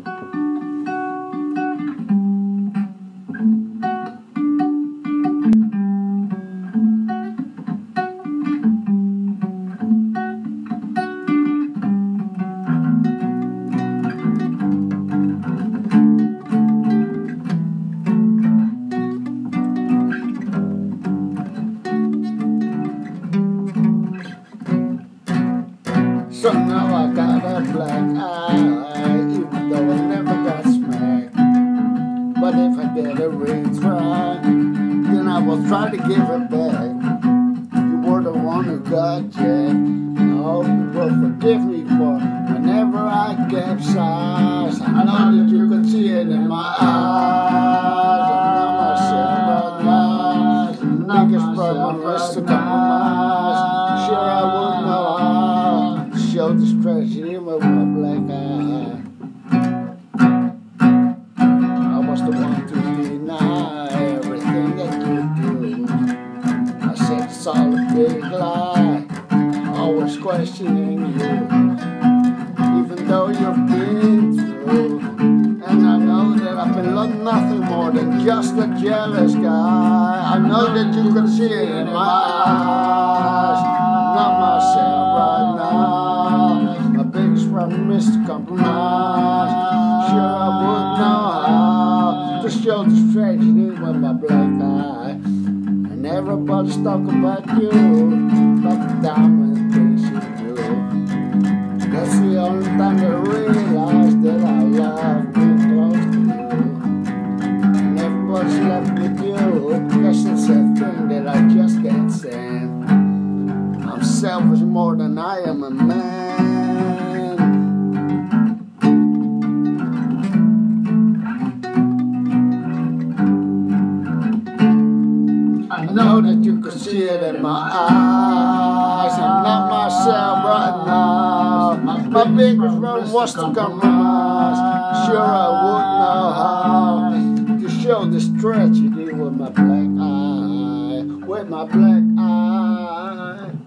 So now I got a black eye, even though I never got smacked. But if I get a retry, then I will try to give it back. You were the one who got jacked. I hope you will forgive me for whenever I capsize. I know that you can see it in my eyes. I know myself right now. Niggas brought my wrist to compromise. Sure I would know how to show this tragedy with my black eye. I was the one to deny everything that you do. I said it's all a big lie, always questioning you, even though you've been through. And I know that I've been nothing more than just a jealous guy. I know that you can see it in my eyes. Not myself right now. My biggest problem is to compromise. Sure I would know how to show this tragedy with my black eye. And everybody's talking about you, about the diamond things you do. That's the only time I realize that I love being close to you. And everybody's left with you, guess it's a thing that I just can't stand. I'm selfish more than I am a man. I know that you can see it in my eyes. I'm not myself right now. My biggest problem was to compromise. Sure I would know how to show this tragedy with my black eye. With my black eye.